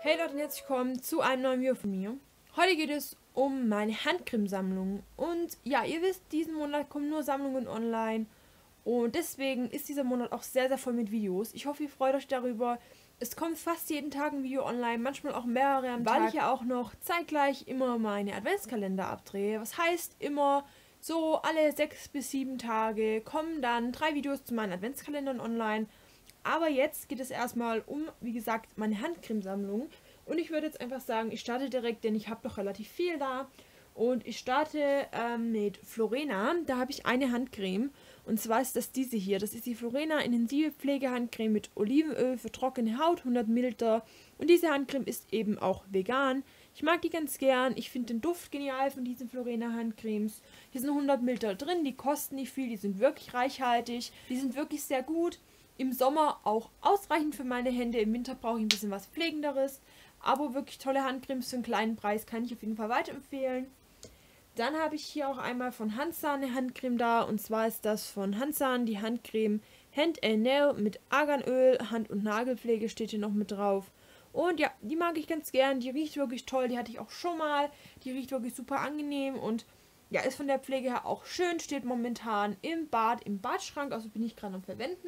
Hey Leute und herzlich willkommen zu einem neuen Video von mir. Heute geht es um meine Handcremesammlung. Und ja, ihr wisst, diesen Monat kommen nur Sammlungen online. Und deswegen ist dieser Monat auch sehr, sehr voll mit Videos. Ich hoffe, ihr freut euch darüber. Es kommt fast jeden Tag ein Video online, manchmal auch mehrere am Tag. Weil ich ja auch noch zeitgleich immer meine Adventskalender abdrehe. Was heißt immer, so alle 6 bis 7 Tage kommen dann 3 Videos zu meinen Adventskalendern online. Aber jetzt geht es erstmal um, wie gesagt, meine Handcremesammlung. Und ich würde jetzt einfach sagen, ich starte direkt, denn ich habe noch relativ viel da. Und ich starte mit Florena. Da habe ich eine Handcreme. Und zwar ist das diese hier. Das ist die Florena Intensive Pflegehandcreme mit Olivenöl für trockene Haut, 100 Milliliter. Und diese Handcreme ist eben auch vegan. Ich mag die ganz gern. Ich finde den Duft genial von diesen Florena Handcremes. Hier sind 100 Milliliter drin. Die kosten nicht viel. Die sind wirklich reichhaltig. Die sind wirklich sehr gut. Im Sommer auch ausreichend für meine Hände. Im Winter brauche ich ein bisschen was Pflegenderes. Aber wirklich tolle Handcremes für einen kleinen Preis kann ich auf jeden Fall weiterempfehlen. Dann habe ich hier auch einmal von Hansan eine Handcreme da. Und zwar ist das von Hansan die Handcreme Hand and Nail mit Arganöl. Hand- und Nagelpflege steht hier noch mit drauf. Und ja, die mag ich ganz gern. Die riecht wirklich toll. Die hatte ich auch schon mal. Die riecht wirklich super angenehm. Und ja, ist von der Pflege her auch schön. Steht momentan im Bad, im Badschrank. Also bin ich gerade am Verwenden.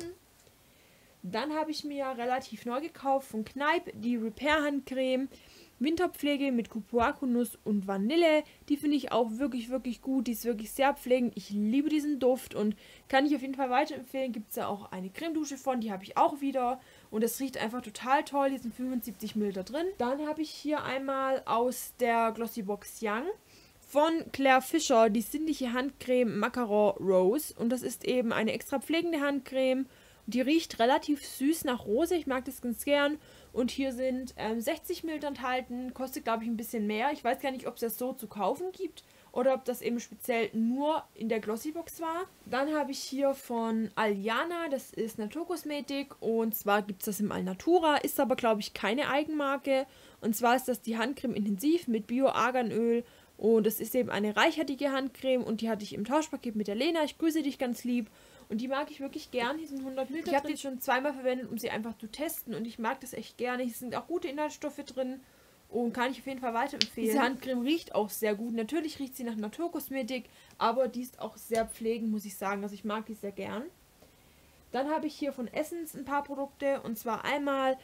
Dann habe ich mir ja relativ neu gekauft von Kneipp die Repair Handcreme. Winterpflege mit Cupuaçu-Nuss und Vanille. Die finde ich auch wirklich, wirklich gut. Die ist wirklich sehr pflegend. Ich liebe diesen Duft und kann ich auf jeden Fall weiterempfehlen. Gibt es ja auch eine Cremedusche von. Die habe ich auch wieder. Und es riecht einfach total toll. Hier sind 75 Milliliter drin. Dann habe ich hier einmal aus der Glossybox Young von Claire Fischer die sinnliche Handcreme Macaron Rose. Und das ist eben eine extra pflegende Handcreme. Die riecht relativ süß nach Rose, ich mag das ganz gern. Und hier sind 60 Milliliter enthalten, kostet glaube ich ein bisschen mehr. Ich weiß gar nicht, ob es das so zu kaufen gibt oder ob das eben speziell nur in der Glossybox war. Dann habe ich hier von Aliana, das ist Naturkosmetik und zwar gibt es das im Alnatura, ist aber glaube ich keine Eigenmarke. Und zwar ist das die Handcreme Intensiv mit Bio-Arganöl. Und es ist eben eine reichhaltige Handcreme und die hatte ich im Tauschpaket mit der Lena. Ich grüße dich ganz lieb. Und die mag ich wirklich gern. Hier sind 100 Milliliter. Ich habe die schon zweimal verwendet, um sie einfach zu testen. Und ich mag das echt gerne. Hier sind auch gute Inhaltsstoffe drin. Und kann ich auf jeden Fall weiterempfehlen. Diese Handcreme riecht auch sehr gut. Natürlich riecht sie nach Naturkosmetik. Aber die ist auch sehr pflegend, muss ich sagen. Also ich mag die sehr gern. Dann habe ich hier von Essence ein paar Produkte. Und zwar einmal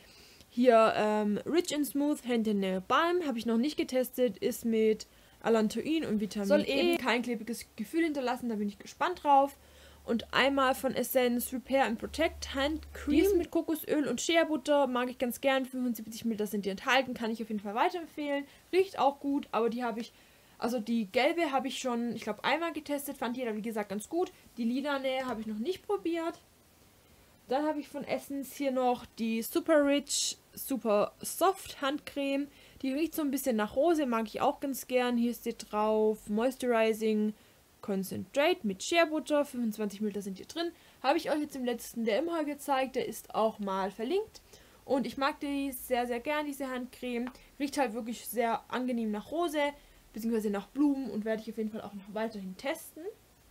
hier Rich and Smooth Hand and Nail Balm. Habe ich noch nicht getestet. Ist mit Allantoin und Vitamin E. Soll eben kein klebriges Gefühl hinterlassen. Da bin ich gespannt drauf. Und einmal von Essence Repair and Protect Hand Cream. Die ist mit Kokosöl und Shea Butter. Mag ich ganz gern. 75 Milliliter sind die enthalten. Kann ich auf jeden Fall weiterempfehlen. Riecht auch gut, aber die habe ich, also die gelbe habe ich schon, ich glaube, einmal getestet. Fand jeder, wie gesagt, ganz gut. Die lilane habe ich noch nicht probiert. Dann habe ich von Essence hier noch die Super Rich, Super Soft Handcreme. Die riecht so ein bisschen nach Rose. Mag ich auch ganz gern. Hier steht drauf Moisturizing Concentrate mit Shea Butter, 25 Milliliter sind hier drin. Habe ich euch jetzt im letzten DM-Haul gezeigt, der ist auch mal verlinkt. Und ich mag die sehr, sehr gern, diese Handcreme. Riecht halt wirklich sehr angenehm nach Rose, beziehungsweise nach Blumen und werde ich auf jeden Fall auch noch weiterhin testen.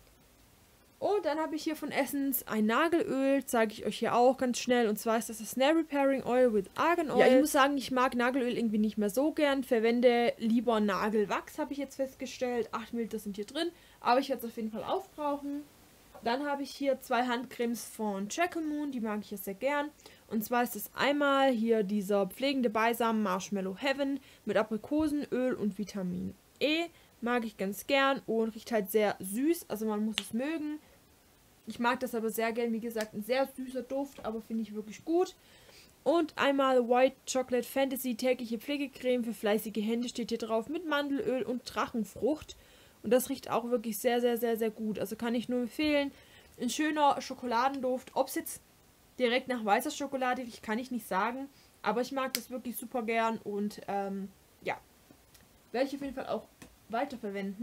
Und dann habe ich hier von Essence ein Nagelöl, zeige ich euch hier auch ganz schnell. Und zwar ist das das Nail Repairing Oil with Argan Oil. Ja, ich muss sagen, ich mag Nagelöl irgendwie nicht mehr so gern. Verwende lieber Nagelwachs, habe ich jetzt festgestellt. 8 Milliliter sind hier drin, aber ich werde es auf jeden Fall aufbrauchen. Dann habe ich hier 2 Handcremes von Jacquemus, die mag ich jetzt sehr gern. Und zwar ist es einmal hier dieser pflegende Balsam Marshmallow Heaven mit Aprikosenöl und Vitamin E. Mag ich ganz gern und riecht halt sehr süß, also man muss es mögen. Ich mag das aber sehr gern, wie gesagt, ein sehr süßer Duft, aber finde ich wirklich gut. Und einmal White Chocolate Fantasy tägliche Pflegecreme für fleißige Hände steht hier drauf mit Mandelöl und Drachenfrucht. Und das riecht auch wirklich sehr, sehr, sehr, sehr gut. Also kann ich nur empfehlen. Ein schöner Schokoladenduft. Ob es jetzt direkt nach weißer Schokolade riecht, kann ich nicht sagen. Aber ich mag das wirklich super gern und ja, werde ich auf jeden Fall auch weiterverwenden.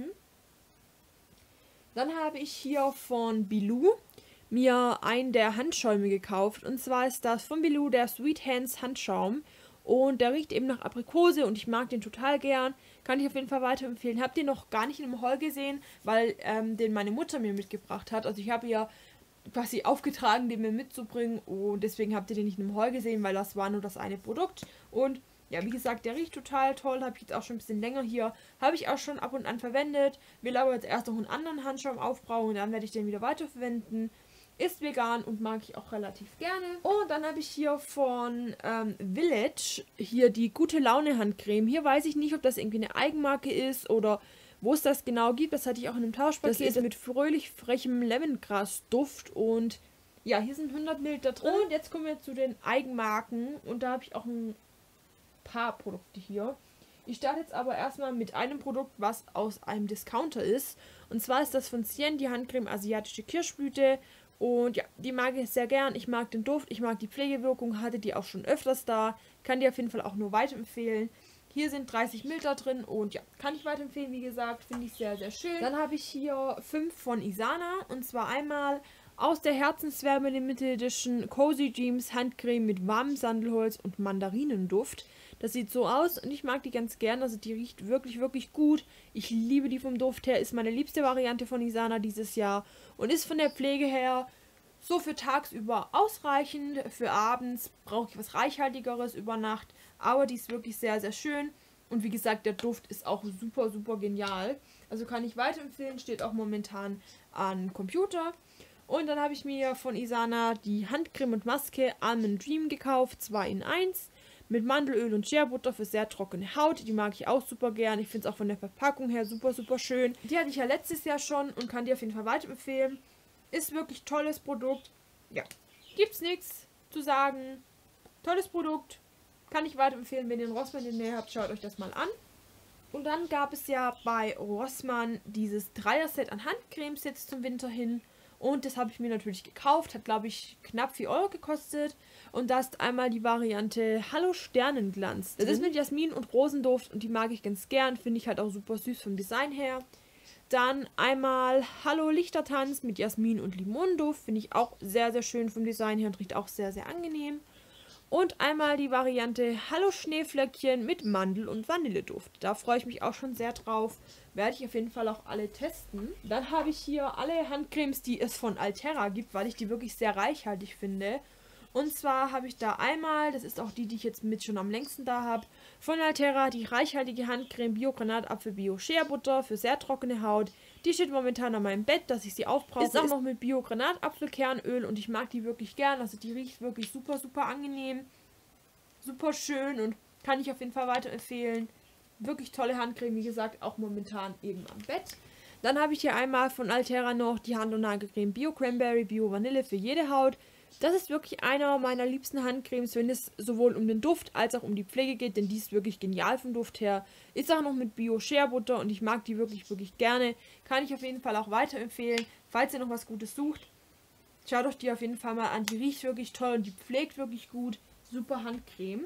Dann habe ich hier von Bilou mir einen der Handschäume gekauft. Und zwar ist das von Bilou der Sweet Hands Handschaum. Und der riecht eben nach Aprikose und ich mag den total gern. Kann ich auf jeden Fall weiterempfehlen. Habt ihr noch gar nicht in einem Haul gesehen, weil den meine Mutter mir mitgebracht hat. Also ich habe ihr quasi aufgetragen, den mir mitzubringen. Und deswegen habt ihr den nicht in einem Haul gesehen, weil das war nur das eine Produkt. Und Ja, wie gesagt, der riecht total toll. Habe ich jetzt auch schon ein bisschen länger hier. Habe ich auch schon ab und an verwendet. Will aber jetzt erst noch einen anderen Handschaum aufbrauchen und dann werde ich den wieder weiterverwenden. Ist vegan und mag ich auch relativ gerne. Und dann habe ich hier von Village hier die gute Laune Handcreme. Hier weiß ich nicht, ob das irgendwie eine Eigenmarke ist oder wo es das genau gibt. Das hatte ich auch in einem Tauschpaket. Das ist mit fröhlich frechem Lemongrass-Duft und ja, hier sind 100 Milliliter drin. Und jetzt kommen wir zu den Eigenmarken und da habe ich auch ein paar Produkte hier. Ich starte jetzt aber erstmal mit einem Produkt, was aus einem Discounter ist. Und zwar ist das von Cien, die Handcreme Asiatische Kirschblüte. Und ja, die mag ich sehr gern. Ich mag den Duft, ich mag die Pflegewirkung, hatte die auch schon öfters da. Kann die auf jeden Fall auch nur weiterempfehlen. Hier sind 30 Milliliter drin und ja, kann ich weiterempfehlen, wie gesagt, finde ich sehr, sehr schön. Dann habe ich hier 5 von Isana und zwar einmal aus der Herzenswärme Limited Edition Cozy Dreams Handcreme mit warmem Sandelholz und Mandarinenduft. Das sieht so aus und ich mag die ganz gern, also die riecht wirklich, wirklich gut. Ich liebe die vom Duft her, ist meine liebste Variante von Isana dieses Jahr und ist von der Pflege her so für tagsüber ausreichend. Für abends brauche ich was Reichhaltigeres über Nacht, aber die ist wirklich sehr, sehr schön. Und wie gesagt, der Duft ist auch super, super genial. Also kann ich weiterempfehlen, steht auch momentan an Computer. Und dann habe ich mir von Isana die Handcreme und Maske Almond Dream gekauft, 2 in 1. Mit Mandelöl und Shea-Butter für sehr trockene Haut. Die mag ich auch super gern. Ich finde es auch von der Verpackung her super, super schön. Die hatte ich ja letztes Jahr schon und kann die auf jeden Fall weiterempfehlen. Ist wirklich tolles Produkt. Ja, gibt's nichts zu sagen. Tolles Produkt. Kann ich weiterempfehlen, wenn ihr einen Rossmann in der Nähe habt, schaut euch das mal an. Und dann gab es ja bei Rossmann dieses Dreier-Set an Handcremes jetzt zum Winter hin. Und das habe ich mir natürlich gekauft. Hat, glaube ich, knapp 4 Euro gekostet. Und da ist einmal die Variante Hallo Sternenglanz. Das ist mit Jasmin und Rosenduft und die mag ich ganz gern. Finde ich halt auch super süß vom Design her. Dann einmal Hallo Lichtertanz mit Jasmin und Limonenduft. Finde ich auch sehr, sehr schön vom Design her und riecht auch sehr, sehr angenehm. Und einmal die Variante Hallo Schneeflöckchen mit Mandel- und Vanilleduft. Da freue ich mich auch schon sehr drauf. Werde ich auf jeden Fall auch alle testen. Dann habe ich hier alle Handcremes, die es von Altera gibt, weil ich die wirklich sehr reichhaltig finde. Und zwar habe ich da einmal, das ist auch die, die ich jetzt mit schon am längsten da habe, von Altera die reichhaltige Handcreme Bio-Granatapfel Bio-Shea-Butter für sehr trockene Haut. Die steht momentan an meinem Bett, dass ich sie aufbrauche. Ist auch noch mit Bio-Granatapfelkernöl und ich mag die wirklich gern. Also die riecht wirklich super, super angenehm. Super schön und kann ich auf jeden Fall weiterempfehlen. Wirklich tolle Handcreme, wie gesagt, auch momentan eben am Bett. Dann habe ich hier einmal von Altera noch die Hand- und Nagelcreme Bio Cranberry, Bio Vanille für jede Haut. Das ist wirklich einer meiner liebsten Handcremes, wenn es sowohl um den Duft als auch um die Pflege geht, denn die ist wirklich genial vom Duft her. Ist auch noch mit Bio-Shea-Butter und ich mag die wirklich, wirklich gerne. Kann ich auf jeden Fall auch weiterempfehlen. Falls ihr noch was Gutes sucht, schaut euch die auf jeden Fall mal an. Die riecht wirklich toll und die pflegt wirklich gut. Super Handcreme.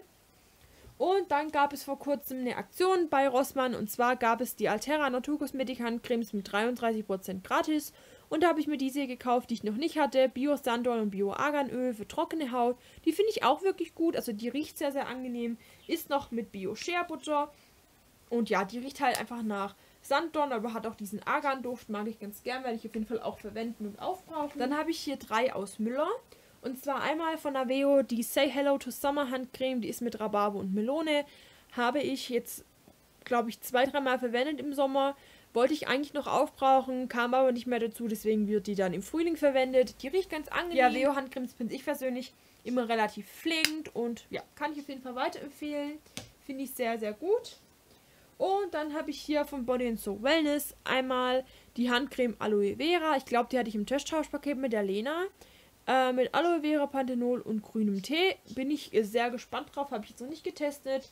Und dann gab es vor kurzem eine Aktion bei Rossmann und zwar gab es die Altera Naturkosmetik Handcremes mit 33% gratis. Und da habe ich mir diese gekauft, die ich noch nicht hatte. Bio-Sandol und Bio-Arganöl für trockene Haut. Die finde ich auch wirklich gut. Also die riecht sehr, sehr angenehm. Ist noch mit Bio-Shea-Butter. Und ja, die riecht halt einfach nach Sanddorn, aber hat auch diesen Argan-Duft. Mag ich ganz gern, werde ich auf jeden Fall auch verwenden und aufbrauchen. Dann habe ich hier 3 aus Müller. Und zwar einmal von Aveo die Say Hello to Summer Handcreme. Die ist mit Rhabarber und Melone. Habe ich jetzt, glaube ich, 2-3 Mal verwendet im Sommer. Wollte ich eigentlich noch aufbrauchen, kam aber nicht mehr dazu, deswegen wird die dann im Frühling verwendet. Die riecht ganz angenehm. Ja, Aveo Handcremes finde ich persönlich immer relativ pflegend und ja, kann ich auf jeden Fall weiterempfehlen. Finde ich sehr, sehr gut. Und dann habe ich hier von Body & Soul Wellness einmal die Handcreme Aloe Vera. Ich glaube, die hatte ich im Testtauschpaket mit der Lena. Mit Aloe Vera, Panthenol und grünem Tee. Bin ich sehr gespannt drauf, habe ich jetzt noch nicht getestet.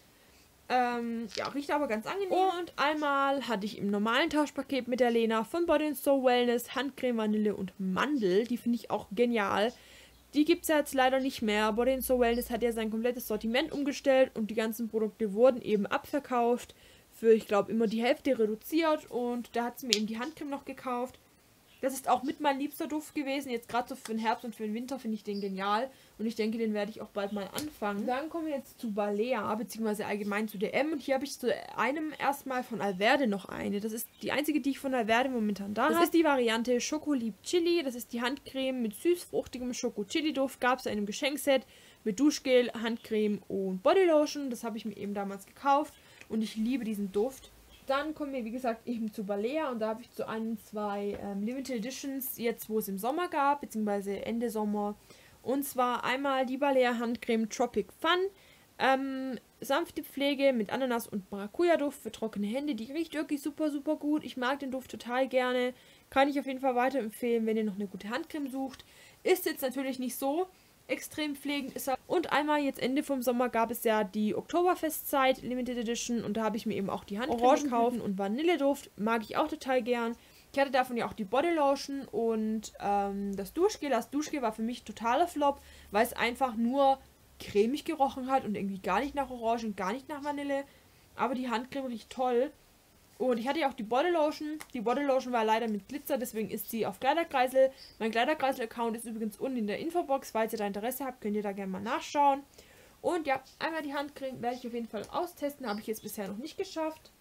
Ja, riecht aber ganz angenehm. Und einmal hatte ich im normalen Tauschpaket mit der Lena von Body & Soul Wellness Handcreme Vanille und Mandel. Die finde ich auch genial. Die gibt es ja jetzt leider nicht mehr. Body & Soul Wellness hat ja sein komplettes Sortiment umgestellt und die ganzen Produkte wurden eben abverkauft. Für, ich glaube, immer die Hälfte reduziert. Und da hat sie mir eben die Handcreme noch gekauft. Das ist auch mit mein liebster Duft gewesen. Jetzt gerade so für den Herbst und für den Winter finde ich den genial. Und ich denke, den werde ich auch bald mal anfangen. Dann kommen wir jetzt zu Balea, beziehungsweise allgemein zu DM. Und hier habe ich zu einem erstmal von Alverde noch eine. Das ist die einzige, die ich von Alverde momentan da habe. Das ist die Variante Schoko Lieb Chili. Das ist die Handcreme mit süß-fruchtigem Schoko-Chili-Duft. Gab es in einem Geschenkset mit Duschgel, Handcreme und Bodylotion. Das habe ich mir eben damals gekauft und ich liebe diesen Duft. Dann kommen wir, wie gesagt, eben zu Balea und da habe ich zu ein, zwei Limited Editions, jetzt wo es im Sommer gab, beziehungsweise Ende Sommer. Und zwar einmal die Balea Handcreme Tropic Fun. Sanfte Pflege mit Ananas und Maracuja-Duft für trockene Hände. Die riecht wirklich super, super gut. Ich mag den Duft total gerne. Kann ich auf jeden Fall weiterempfehlen, wenn ihr noch eine gute Handcreme sucht. Ist jetzt natürlich nicht so extrem pflegend. Und einmal jetzt Ende vom Sommer gab es ja die Oktoberfestzeit Limited Edition. Und da habe ich mir eben auch die Handcreme gekauft. Und Vanilleduft mag ich auch total gern. Ich hatte davon ja auch die Bodylotion und das Duschgel. Das Duschgel war für mich totaler Flop, weil es einfach nur cremig gerochen hat und irgendwie gar nicht nach Orange und gar nicht nach Vanille. Aber die Handcreme riecht toll. Und ich hatte ja auch die Bodylotion. Die Bodylotion war leider mit Glitzer, deswegen ist sie auf Kleiderkreisel. Mein Kleiderkreisel-Account ist übrigens unten in der Infobox. Falls ihr da Interesse habt, könnt ihr da gerne mal nachschauen. Und ja, einmal die Handcreme werde ich auf jeden Fall austesten. Habe ich jetzt bisher noch nicht geschafft.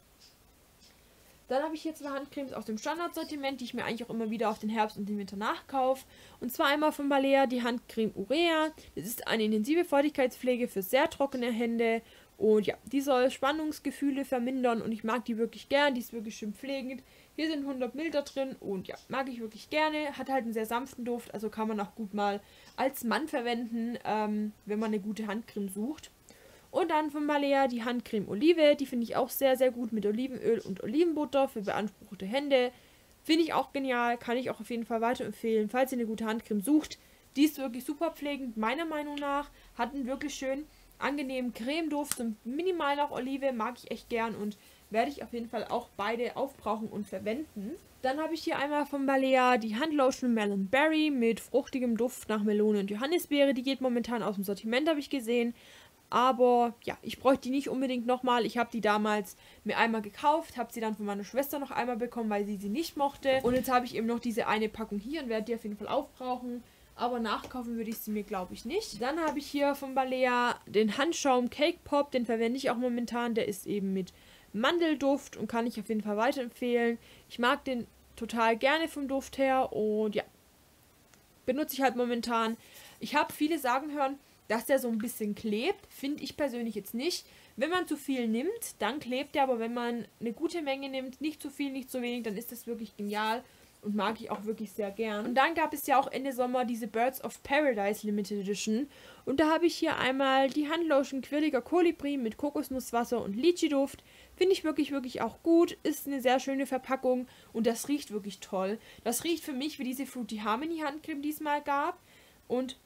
Dann habe ich hier zwei Handcremes aus dem Standardsortiment, die ich mir eigentlich auch immer wieder auf den Herbst und den Winter nachkaufe. Und zwar einmal von Balea die Handcreme Urea. Das ist eine intensive Feuchtigkeitspflege für sehr trockene Hände. Und ja, die soll Spannungsgefühle vermindern und ich mag die wirklich gern. Die ist wirklich schön pflegend. Hier sind 100 Ml drin und ja, mag ich wirklich gerne. Hat halt einen sehr sanften Duft, also kann man auch gut mal als Mann verwenden, wenn man eine gute Handcreme sucht. Und dann von Balea die Handcreme Olive. Die finde ich auch sehr, sehr gut mit Olivenöl und Olivenbutter für beanspruchte Hände. Finde ich auch genial. Kann ich auch auf jeden Fall weiterempfehlen, falls ihr eine gute Handcreme sucht. Die ist wirklich super pflegend, meiner Meinung nach. Hat einen wirklich schön angenehmen Cremeduft. So minimal nach Olive mag ich echt gern und werde ich auf jeden Fall auch beide aufbrauchen und verwenden. Dann habe ich hier einmal von Balea die Handlotion Melon Berry mit fruchtigem Duft nach Melone und Johannisbeere. Die geht momentan aus dem Sortiment, habe ich gesehen. Aber ja, ich bräuchte die nicht unbedingt nochmal. Ich habe die damals mir einmal gekauft, habe sie dann von meiner Schwester noch einmal bekommen, weil sie nicht mochte. Und jetzt habe ich eben noch diese eine Packung hier und werde die auf jeden Fall aufbrauchen. Aber nachkaufen würde ich sie mir, glaube ich, nicht. Dann habe ich hier von Balea den Handschaum Cake Pop. Den verwende ich auch momentan. Der ist eben mit Mandelduft und kann ich auf jeden Fall weiterempfehlen. Ich mag den total gerne vom Duft her und ja, benutze ich halt momentan. Ich habe viele sagen hören, dass der so ein bisschen klebt, finde ich persönlich jetzt nicht. Wenn man zu viel nimmt, dann klebt der, aber wenn man eine gute Menge nimmt, nicht zu viel, nicht zu wenig, dann ist das wirklich genial und mag ich auch wirklich sehr gern. Und dann gab es ja auch Ende Sommer diese Birds of Paradise Limited Edition und da habe ich hier einmal die Handlotion Quirliger Kolibri mit Kokosnusswasser und Lychee-Duft. Finde ich wirklich, wirklich auch gut. Ist eine sehr schöne Verpackung und das riecht wirklich toll. Das riecht für mich wie diese Fruity Harmony Handcreme, die es mal gab und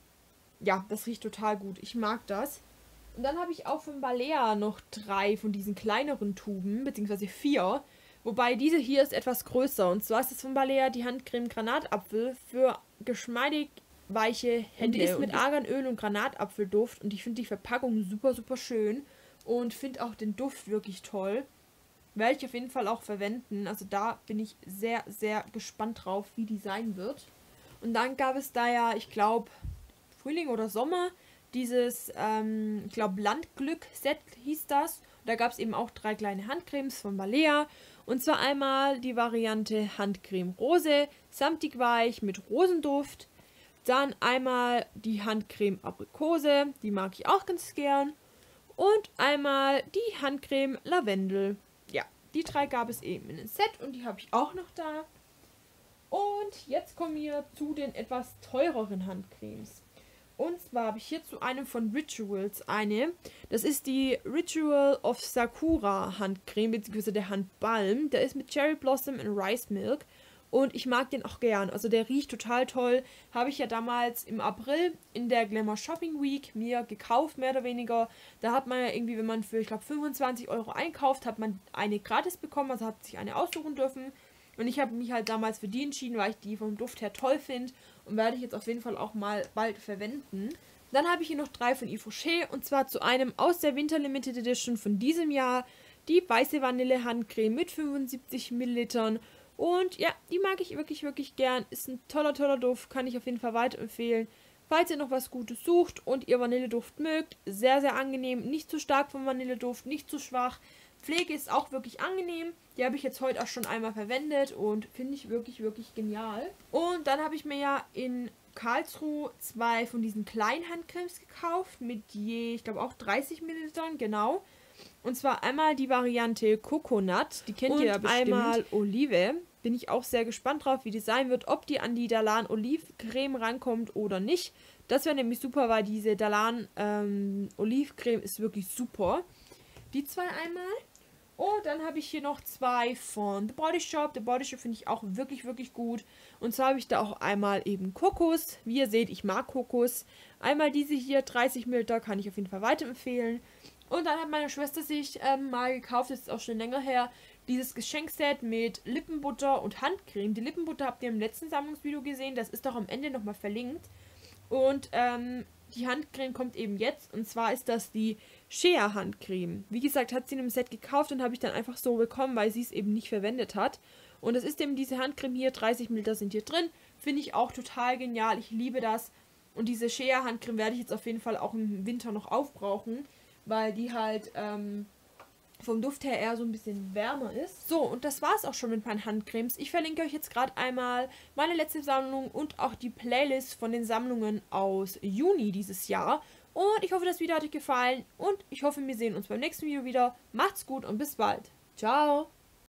ja, das riecht total gut. Ich mag das. Und dann habe ich auch von Balea noch 3 von diesen kleineren Tuben, beziehungsweise 4. Wobei diese hier ist etwas größer. Und zwar ist es von Balea die Handcreme Granatapfel für geschmeidig weiche Hände. Die ist mit Arganöl und Granatapfelduft. Und ich finde die Verpackung super, super schön. Und finde auch den Duft wirklich toll. Werde ich auf jeden Fall auch verwenden. Also da bin ich sehr, sehr gespannt drauf, wie die sein wird. Und dann gab es da ja, ich glaube, Frühling oder Sommer, dieses, ich glaube, Landglück-Set hieß das. Und da gab es eben auch 3 kleine Handcremes von Balea. Und zwar einmal die Variante Handcreme Rose, samtig weich mit Rosenduft. Dann einmal die Handcreme Aprikose, die mag ich auch ganz gern. Und einmal die Handcreme Lavendel. Ja, die 3 gab es eben in einem Set und die habe ich auch noch da. Und jetzt kommen wir zu den etwas teureren Handcremes. Und zwar habe ich hier zu einem von Rituals eine. Das ist die Ritual of Sakura Handcreme, beziehungsweise der Handbalm. Der ist mit Cherry Blossom und Rice Milk. Und ich mag den auch gern. Also der riecht total toll. Habe ich ja damals im April in der Glamour Shopping Week mir gekauft, mehr oder weniger. Da hat man ja irgendwie, wenn man für, ich glaube, 25 € einkauft, hat man eine gratis bekommen. Also hat sich eine aussuchen dürfen. Und ich habe mich halt damals für die entschieden, weil ich die vom Duft her toll finde. Und werde ich jetzt auf jeden Fall auch mal bald verwenden. Dann habe ich hier noch 3 von Yves Rocher. Und zwar zu einem aus der Winter Limited Edition von diesem Jahr. Die weiße Vanille Handcreme mit 75 Millilitern. Und ja, die mag ich wirklich, wirklich gern. Ist ein toller, toller Duft. Kann ich auf jeden Fall weiterempfehlen. Falls ihr noch was Gutes sucht und ihr Vanilleduft mögt. Sehr, sehr angenehm. Nicht zu stark vom Vanilleduft, nicht zu schwach. Pflege ist auch wirklich angenehm. Die habe ich jetzt heute auch schon einmal verwendet und finde ich wirklich, wirklich genial. Und dann habe ich mir ja in Karlsruhe 2 von diesen kleinen Handcremes gekauft, mit je, ich glaube auch 30 Millilitern, genau. Und zwar einmal die Variante Coconut, die kennt ihr ja bestimmt. Und einmal Olive. Bin ich auch sehr gespannt drauf, wie die sein wird, ob die an die Dalan Olivcreme rankommt oder nicht. Das wäre nämlich super, weil diese Dalan Olivcreme ist wirklich super. Die zwei einmal. Und dann habe ich hier noch zwei von The Body Shop. The Body Shop finde ich auch wirklich, wirklich gut. Und zwar habe ich da auch einmal eben Kokos. Wie ihr seht, ich mag Kokos. Einmal diese hier, 30 Milliliter, kann ich auf jeden Fall weiterempfehlen. Und dann hat meine Schwester sich mal gekauft, das ist auch schon länger her, dieses Geschenkset mit Lippenbutter und Handcreme. Die Lippenbutter habt ihr im letzten Sammlungsvideo gesehen, das ist doch am Ende nochmal verlinkt. Und die Handcreme kommt eben jetzt, und zwar ist das die Shea Handcreme. Wie gesagt, hat sie in einem Set gekauft und habe ich dann einfach so bekommen, weil sie es eben nicht verwendet hat. Und es ist eben diese Handcreme hier, 30 Milliliter sind hier drin. Finde ich auch total genial, ich liebe das. Und diese Shea Handcreme werde ich jetzt auf jeden Fall auch im Winter noch aufbrauchen, weil die halt vom Duft her eher so ein bisschen wärmer ist. So, und das war es auch schon mit meinen Handcremes. Ich verlinke euch jetzt gerade einmal meine letzte Sammlung und auch die Playlist von den Sammlungen aus Juni dieses Jahr. Und ich hoffe, das Video hat euch gefallen und ich hoffe, wir sehen uns beim nächsten Video wieder. Macht's gut und bis bald. Ciao!